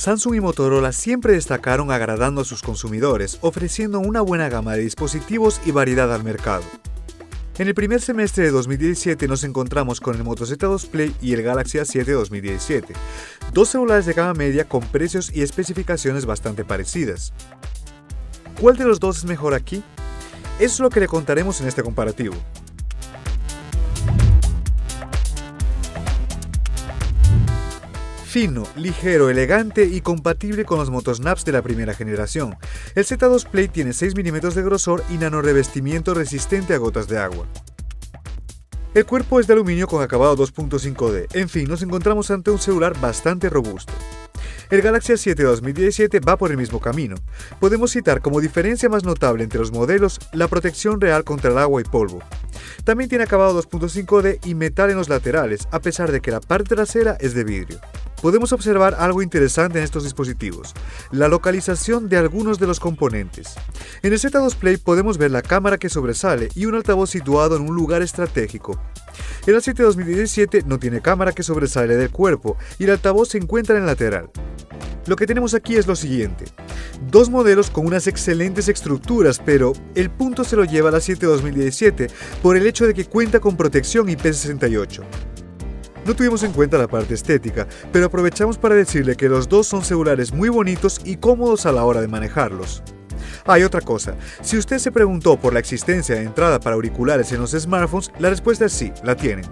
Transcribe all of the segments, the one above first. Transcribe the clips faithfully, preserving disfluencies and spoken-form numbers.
Samsung y Motorola siempre destacaron agradando a sus consumidores, ofreciendo una buena gama de dispositivos y variedad al mercado. En el primer semestre de dos mil diecisiete nos encontramos con el Moto Z dos Play y el Galaxy A siete dos mil diecisiete, dos celulares de gama media con precios y especificaciones bastante parecidas. ¿Cuál de los dos es mejor aquí? Eso es lo que le contaremos en este comparativo. Fino, ligero, elegante y compatible con los motosnaps de la primera generación, el Z dos Play tiene seis milímetros de grosor y nanorevestimiento resistente a gotas de agua. El cuerpo es de aluminio con acabado dos punto cinco D, en fin, nos encontramos ante un celular bastante robusto. El Galaxy A siete dos mil diecisiete va por el mismo camino. Podemos citar como diferencia más notable entre los modelos la protección real contra el agua y polvo. También tiene acabado dos punto cinco D y metal en los laterales, a pesar de que la parte trasera es de vidrio. Podemos observar algo interesante en estos dispositivos, la localización de algunos de los componentes. En el Z dos Play podemos ver la cámara que sobresale y un altavoz situado en un lugar estratégico. El A siete dos mil diecisiete no tiene cámara que sobresale del cuerpo y el altavoz se encuentra en el lateral. Lo que tenemos aquí es lo siguiente, dos modelos con unas excelentes estructuras, pero el punto se lo lleva el A siete dos mil diecisiete por el hecho de que cuenta con protección I P sesenta y ocho. No tuvimos en cuenta la parte estética, pero aprovechamos para decirle que los dos son celulares muy bonitos y cómodos a la hora de manejarlos. Hay otra cosa, si usted se preguntó por la existencia de entrada para auriculares en los smartphones, la respuesta es sí, la tienen.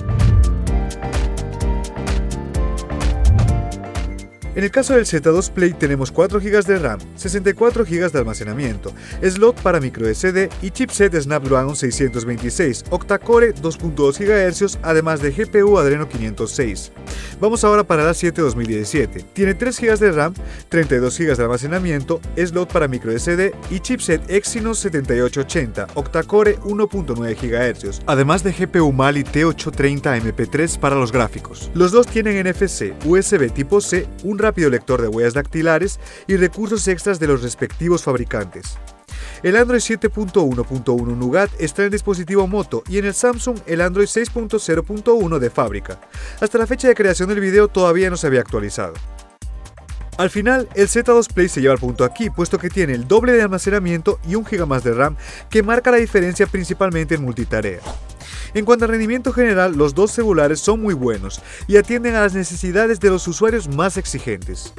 En el caso del Z dos Play tenemos cuatro gigas de RAM, sesenta y cuatro gigas de almacenamiento, slot para micro S D y chipset Snapdragon seiscientos veintiséis, octa-core dos punto dos gigahercios, además de G P U Adreno quinientos seis. Vamos ahora para el A siete dos mil diecisiete. Tiene tres gigas de RAM, treinta y dos gigas de almacenamiento, slot para micro S D y chipset Exynos setenta y ocho ochenta, octa-core uno punto nueve gigahercios, además de G P U Mali T ochocientos treinta M P tres para los gráficos. Los dos tienen N F C, U S B tipo C, un rápido lector de huellas dactilares y recursos extras de los respectivos fabricantes. El Android siete punto uno punto uno Nougat está en el dispositivo Moto y en el Samsung el Android seis punto cero punto uno de fábrica. Hasta la fecha de creación del video todavía no se había actualizado. Al final, el Z dos Play se lleva el punto aquí, puesto que tiene el doble de almacenamiento y un giga más de RAM, que marca la diferencia principalmente en multitarea. En cuanto al rendimiento general, los dos celulares son muy buenos y atienden a las necesidades de los usuarios más exigentes.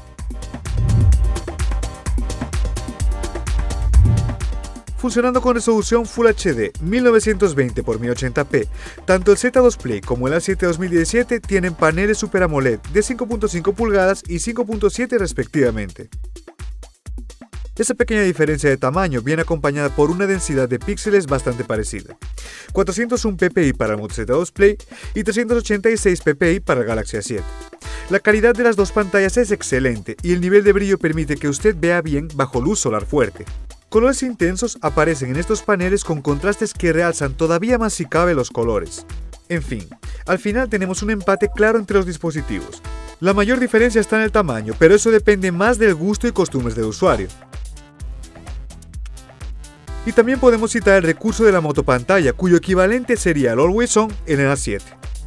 Funcionando con resolución Full H D mil novecientos veinte por mil ochenta p, tanto el Z dos Play como el A siete dos mil diecisiete tienen paneles Super AMOLED de cinco punto cinco pulgadas y cinco punto siete respectivamente. Esa pequeña diferencia de tamaño viene acompañada por una densidad de píxeles bastante parecida, cuatrocientos uno p p i para el Moto Z dos Play y trescientos ochenta y seis p p i para el Galaxy A siete. La calidad de las dos pantallas es excelente y el nivel de brillo permite que usted vea bien bajo luz solar fuerte. Colores intensos aparecen en estos paneles con contrastes que realzan todavía más si cabe los colores. En fin, al final tenemos un empate claro entre los dispositivos. La mayor diferencia está en el tamaño, pero eso depende más del gusto y costumbres del usuario. Y también podemos citar el recurso de la motopantalla, cuyo equivalente sería el Always On en el A siete.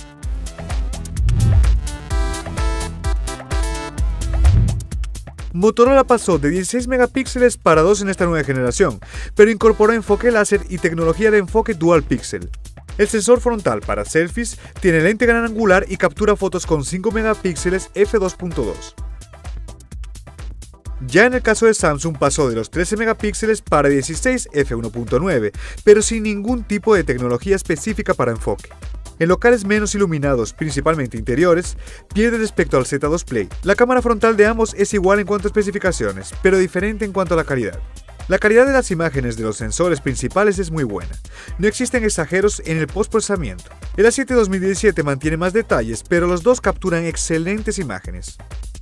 Motorola pasó de dieciséis megapíxeles para dos en esta nueva generación, pero incorporó enfoque láser y tecnología de enfoque Dual Pixel. El sensor frontal para selfies tiene lente gran angular y captura fotos con cinco megapíxeles f dos punto dos. Ya en el caso de Samsung pasó de los trece megapíxeles para dieciséis f uno punto nueve, pero sin ningún tipo de tecnología específica para enfoque. En locales menos iluminados, principalmente interiores, pierde respecto al Z dos Play. La cámara frontal de ambos es igual en cuanto a especificaciones, pero diferente en cuanto a la calidad. La calidad de las imágenes de los sensores principales es muy buena. No existen exageros en el postprocesamiento. El A siete dos mil diecisiete mantiene más detalles, pero los dos capturan excelentes imágenes.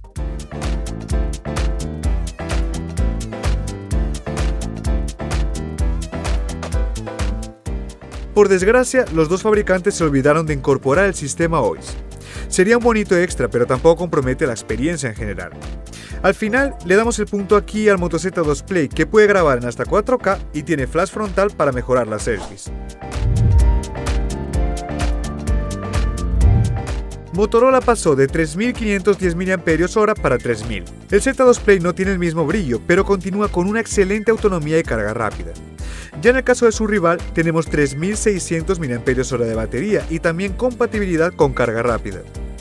Por desgracia, los dos fabricantes se olvidaron de incorporar el sistema O I S. Sería un bonito extra, pero tampoco compromete la experiencia en general. Al final, le damos el punto aquí al Moto Z dos Play, que puede grabar en hasta cuatro K y tiene flash frontal para mejorar las selfies. Motorola pasó de tres mil quinientos diez miliamperios hora para tres mil. El Z dos Play no tiene el mismo brillo, pero continúa con una excelente autonomía y carga rápida. Ya en el caso de su rival, tenemos tres mil seiscientos miliamperios hora de batería y también compatibilidad con carga rápida.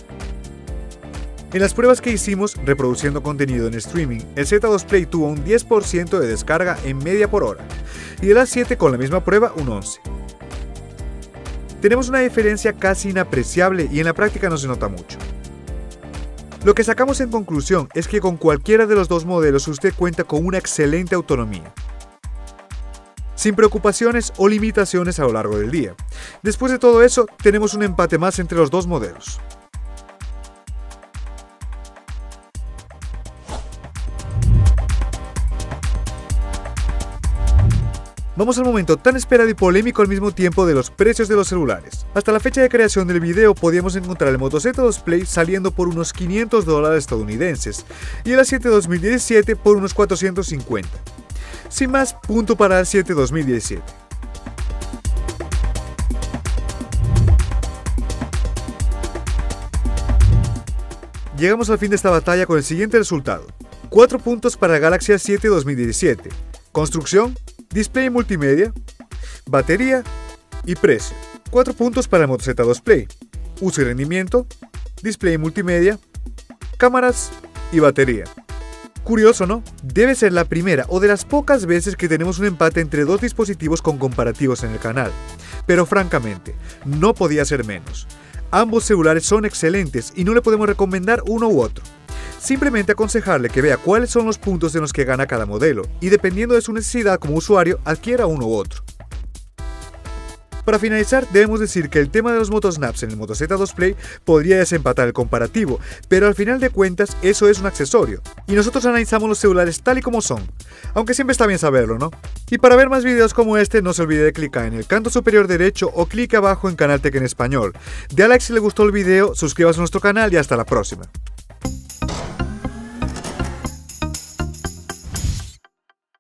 En las pruebas que hicimos reproduciendo contenido en streaming, el Z dos Play tuvo un diez por ciento de descarga en media por hora, y el A siete con la misma prueba un once por ciento. Tenemos una diferencia casi inapreciable y en la práctica no se nota mucho. Lo que sacamos en conclusión es que con cualquiera de los dos modelos usted cuenta con una excelente autonomía, sin preocupaciones o limitaciones a lo largo del día. Después de todo eso, tenemos un empate más entre los dos modelos. Vamos al momento tan esperado y polémico al mismo tiempo de los precios de los celulares. Hasta la fecha de creación del video podíamos encontrar el Moto Z dos Play saliendo por unos quinientos dólares estadounidenses y el A siete dos mil diecisiete por unos cuatrocientos cincuenta. Sin más, punto para el A siete dos mil diecisiete. Llegamos al fin de esta batalla con el siguiente resultado. cuatro puntos para el Galaxy A siete dos mil diecisiete. Construcción, display multimedia, batería y precio. cuatro puntos para el Moto Z dos Play. Uso y rendimiento, display multimedia, cámaras y batería. Curioso, ¿no? Debe ser la primera o de las pocas veces que tenemos un empate entre dos dispositivos con comparativos en el canal. Pero francamente, no podía ser menos. Ambos celulares son excelentes y no le podemos recomendar uno u otro. Simplemente aconsejarle que vea cuáles son los puntos en los que gana cada modelo y dependiendo de su necesidad como usuario, adquiera uno u otro. Para finalizar, debemos decir que el tema de los motosnaps en el Moto Z dos Play podría desempatar el comparativo, pero al final de cuentas eso es un accesorio, y nosotros analizamos los celulares tal y como son, aunque siempre está bien saberlo, ¿no? Y para ver más videos como este, no se olvide de clicar en el canto superior derecho o clic abajo en Canal Tech en español. Dale like si le gustó el video, suscríbase a nuestro canal y hasta la próxima.